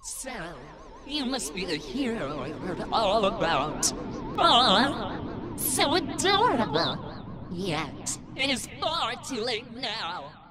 So, you must be the hero I heard all about. Oh, so adorable. Yet, it is far too late now.